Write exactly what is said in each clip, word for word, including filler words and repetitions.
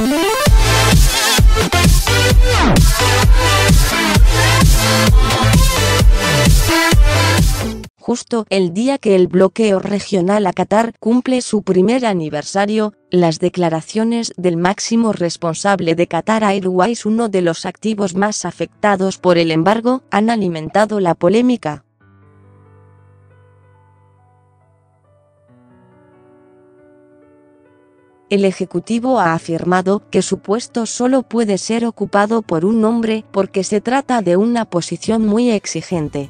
Justo el día que el bloqueo regional a Qatar cumple su primer aniversario, las declaraciones del máximo responsable de Qatar Airways, uno de los activos más afectados por el embargo, han alimentado la polémica. El ejecutivo ha afirmado que su puesto solo puede ser ocupado por un hombre porque se trata de una posición muy exigente.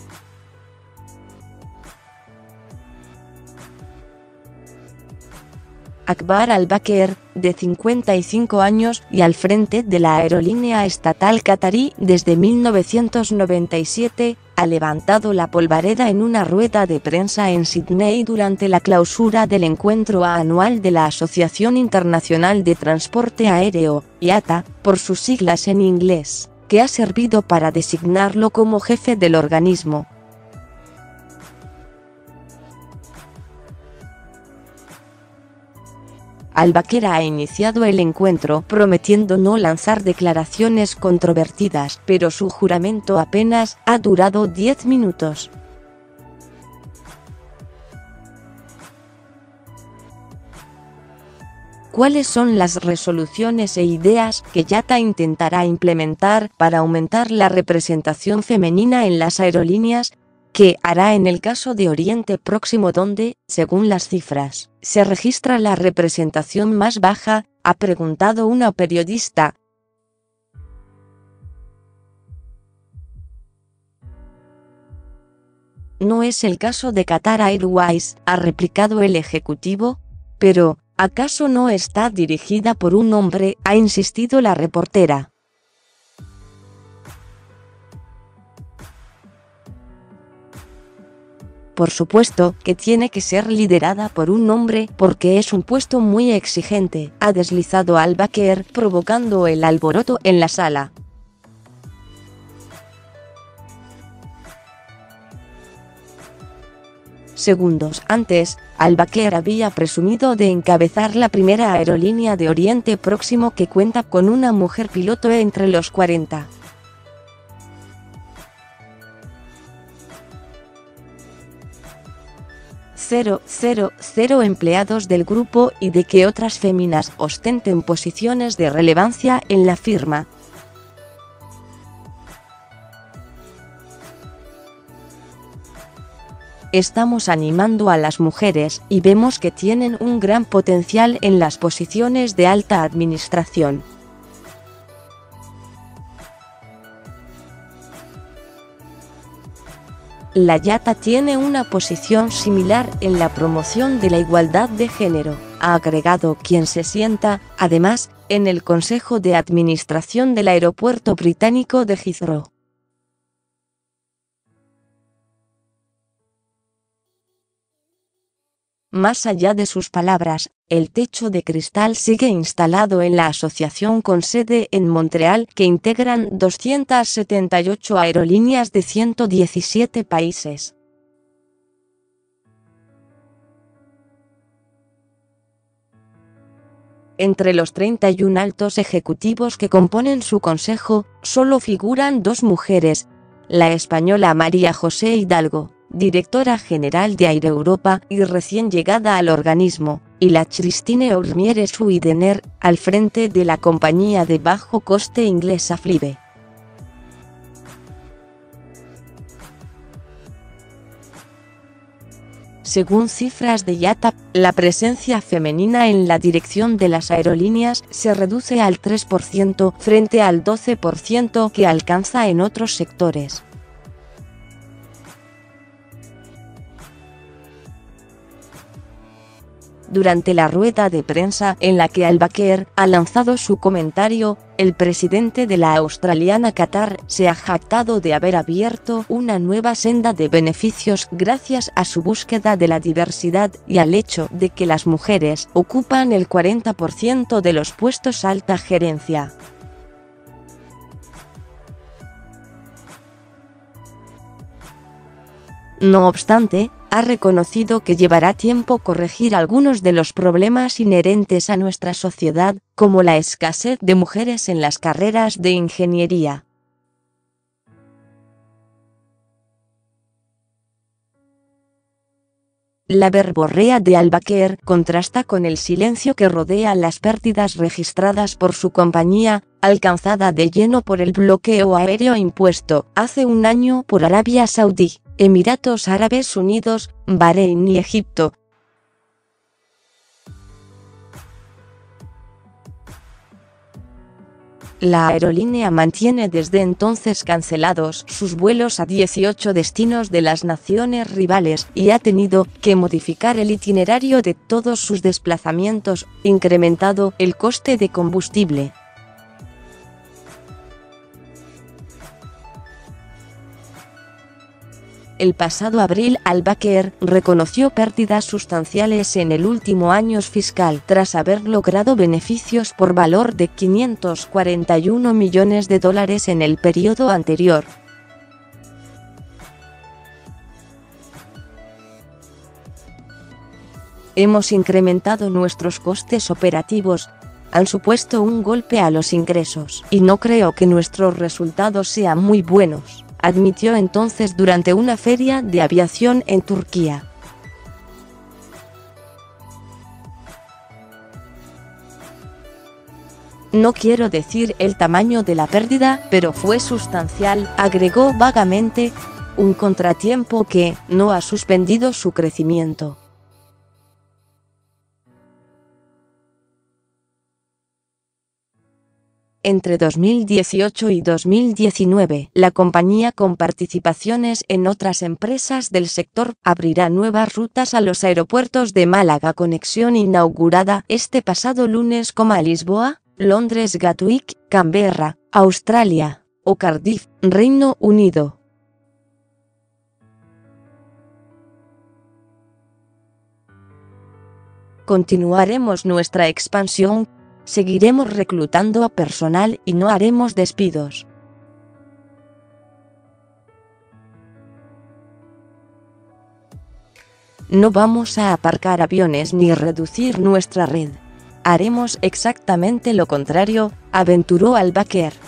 Akbar Al-Baker, de cincuenta y cinco años y al frente de la aerolínea estatal qatarí desde mil novecientos noventa y siete, ha levantado la polvareda en una rueda de prensa en Sídney durante la clausura del encuentro anual de la Asociación Internacional de Transporte Aéreo, I A T A, por sus siglas en inglés, que ha servido para designarlo como jefe del organismo. Al-Baker ha iniciado el encuentro prometiendo no lanzar declaraciones controvertidas, pero su juramento apenas ha durado diez minutos. ¿Cuáles son las resoluciones e ideas que I A T A intentará implementar para aumentar la representación femenina en las aerolíneas? ¿Qué hará en el caso de Oriente Próximo, donde, según las cifras, se registra la representación más baja?, ha preguntado una periodista. No es el caso de Qatar Airways, ha replicado el ejecutivo. Pero, ¿acaso no está dirigida por un hombre?, ha insistido la reportera. Por supuesto que tiene que ser liderada por un hombre porque es un puesto muy exigente, ha deslizado Al-Baker, provocando el alboroto en la sala. Segundos antes, Al-Baker había presumido de encabezar la primera aerolínea de Oriente Próximo que cuenta con una mujer piloto entre los cuarenta. Cero, cero, cero empleados del grupo y de que otras féminas ostenten posiciones de relevancia en la firma. Estamos animando a las mujeres y vemos que tienen un gran potencial en las posiciones de alta administración. La I A T A tiene una posición similar en la promoción de la igualdad de género, ha agregado quien se sienta, además, en el Consejo de Administración del Aeropuerto Británico de Heathrow. Más allá de sus palabras, el techo de cristal sigue instalado en la asociación con sede en Montreal, que integran doscientas setenta y ocho aerolíneas de ciento diecisiete países. Entre los treinta y un altos ejecutivos que componen su consejo, solo figuran dos mujeres: la española María José Hidalgo, directora general de Air Europa y recién llegada al organismo, y la Christine Ourmières-Widener, al frente de la compañía de bajo coste inglesa Flybe. Según cifras de I A T A, la presencia femenina en la dirección de las aerolíneas se reduce al tres por ciento frente al doce por ciento que alcanza en otros sectores. Durante la rueda de prensa en la que Al-Baker ha lanzado su comentario, el presidente de la australiana Qatar se ha jactado de haber abierto una nueva senda de beneficios gracias a su búsqueda de la diversidad y al hecho de que las mujeres ocupan el cuarenta por ciento de los puestos alta gerencia. No obstante, ha reconocido que llevará tiempo corregir algunos de los problemas inherentes a nuestra sociedad, como la escasez de mujeres en las carreras de ingeniería. La verborrea de Al-Bakr contrasta con el silencio que rodea las pérdidas registradas por su compañía, alcanzada de lleno por el bloqueo aéreo impuesto hace un año por Arabia Saudí, Emiratos Árabes Unidos, Bahrein y Egipto. La aerolínea mantiene desde entonces cancelados sus vuelos a dieciocho destinos de las naciones rivales y ha tenido que modificar el itinerario de todos sus desplazamientos, incrementado el coste de combustible. El pasado abril Al-Bakr reconoció pérdidas sustanciales en el último año fiscal tras haber logrado beneficios por valor de quinientos cuarenta y uno millones de dólares en el periodo anterior. Hemos incrementado nuestros costes operativos, han supuesto un golpe a los ingresos, y no creo que nuestros resultados sean muy buenos, admitió entonces durante una feria de aviación en Turquía. No quiero decir el tamaño de la pérdida, pero fue sustancial, agregó vagamente, un contratiempo que no ha suspendido su crecimiento. Entre dos mil dieciocho y dos mil diecinueve, la compañía, con participaciones en otras empresas del sector, abrirá nuevas rutas a los aeropuertos de Málaga, conexión inaugurada este pasado lunes, como a Lisboa, Londres, Gatwick, Canberra, Australia, o Cardiff, Reino Unido. Continuaremos nuestra expansión. Seguiremos reclutando a personal y no haremos despidos. No vamos a aparcar aviones ni reducir nuestra red. Haremos exactamente lo contrario, aventuró Al-Bakr.